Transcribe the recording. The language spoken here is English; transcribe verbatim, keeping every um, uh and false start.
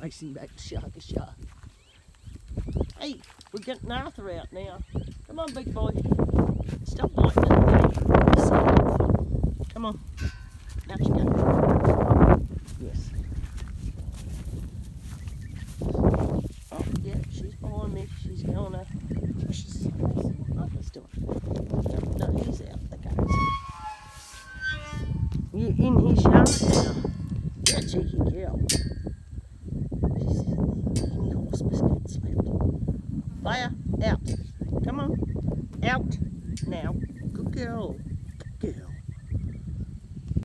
racing back to Sharky Shark. Hey, we're getting Arthur out now. Come on, big boy. Stop biting at me. Come on. Now she goes. Yes. Oh, yeah, she's behind me. She's going to... She's... Oh, he's doing it. No, no, he's out the gate. You in his shark now? Yeah, cheeky girl. She's any horse biscuits left. Fire, out. Come on. Out. Now. Good girl. Good girl.